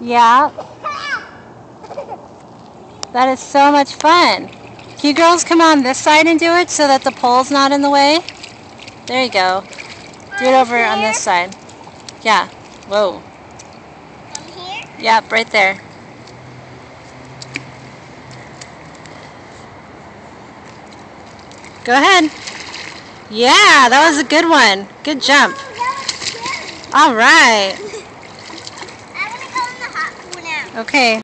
Yeah. That is so much fun. Can you girls come on this side and do it so that the pole's not in the way? There you go. Do it over on this side. Yeah. Whoa. From here? Yep, right there. Go ahead. Yeah, that was a good one. Good jump. Oh, that was scary. All right. I want to go in the hot pool now. Okay.